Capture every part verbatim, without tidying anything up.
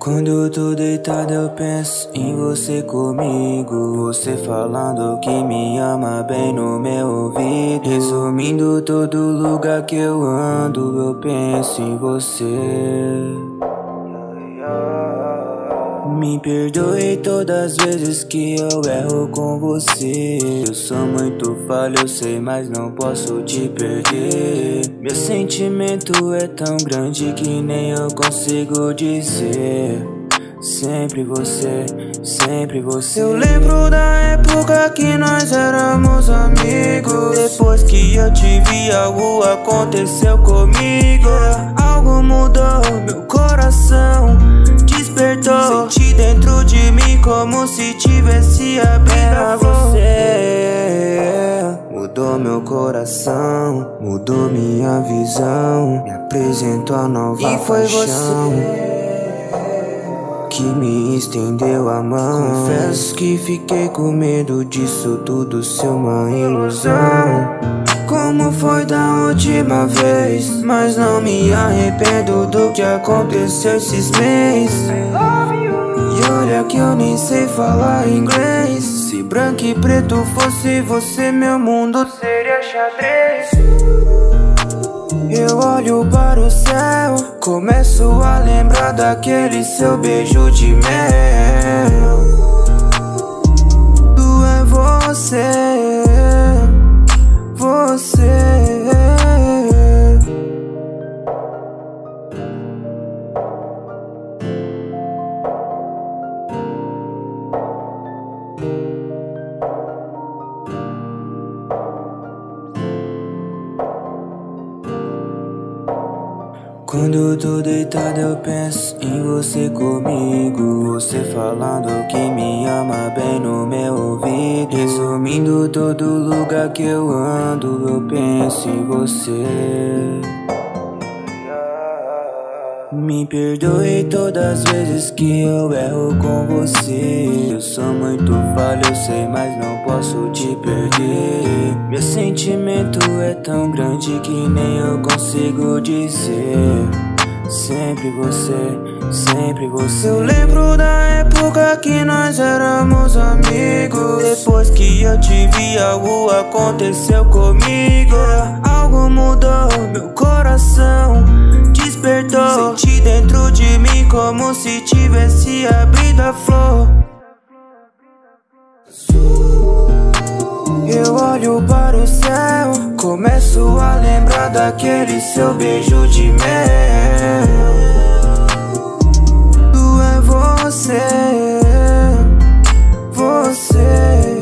Quando eu tô deitado eu penso em você comigo. Você falando que me ama bem no meu ouvido. Resumindo todo lugar que eu ando, eu penso em você. Me perdoe todas as vezes que eu erro com você. Eu sou muito falho, eu sei, mas não posso te perder. Meu sentimento é tão grande que nem eu consigo dizer. Sempre você, sempre você. Eu lembro da época que nós éramos amigos. Depois que eu te vi, algo aconteceu comigo. Algo mudou, meu coração despertou. Senti dentro de mim como se tivesse abrindo a você. Mudou meu coração, mudou minha visão. Me apresentou a nova paixão. E foi você que me estendeu a mão. Confesso que fiquei com medo disso tudo ser uma ilusão, como foi da última vez. Mas não me arrependo do que aconteceu esses meses. E olha que eu nem sei falar inglês. Se branco e preto fosse você, meu mundo seria xadrez. Eu olho para o céu, começo a lembrar daquele seu beijo de mel. Tu é você, você. Quando eu tô deitado eu penso em você comigo. Você falando que me ama bem no meu ouvido. Resumindo todo lugar que eu ando, eu penso em você. Me perdoe todas as vezes que eu erro com você. Eu sou muito falho, eu sei, mas não posso te perder. Meu sentimento é tão grande que nem eu consigo dizer. Sempre você, sempre você. Eu lembro da época que nós éramos amigos. Depois que eu te vi, algo aconteceu comigo. Algo mudou, meu coração despertou. Senti dentro de mim como se tivesse abrido a flor. Eu olho para o céu, começo a lembrar daquele seu beijo de mel. Tu é você, você.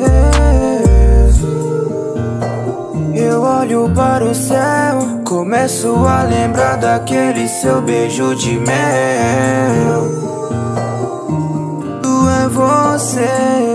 Eu olho para o céu, começo a lembrar daquele seu beijo de mel. Tu é você,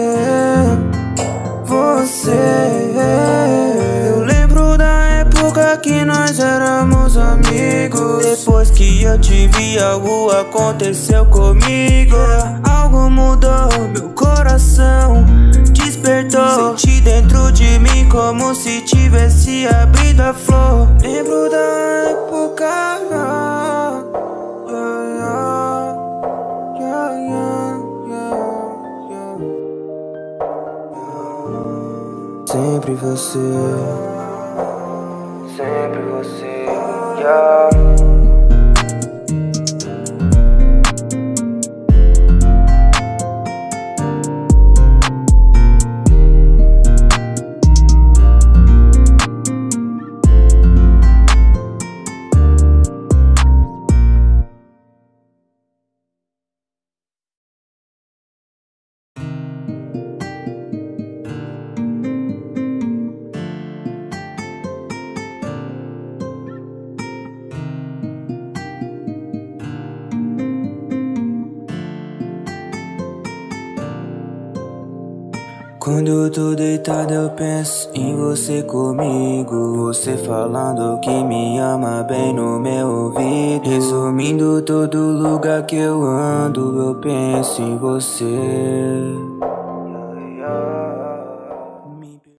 você. Eu lembro da época que nós éramos amigos. Depois que eu te vi, algo aconteceu comigo. Algo mudou, meu coração despertou. Senti dentro de mim como se tivesse abrido a flor. Lembro da época, yeah, yeah, yeah, yeah, yeah, yeah. Sempre você, sempre você, yeah. Quando eu tô deitado eu penso em você comigo. Você falando que me ama bem no meu ouvido. Resumindo todo lugar que eu ando, eu penso em você.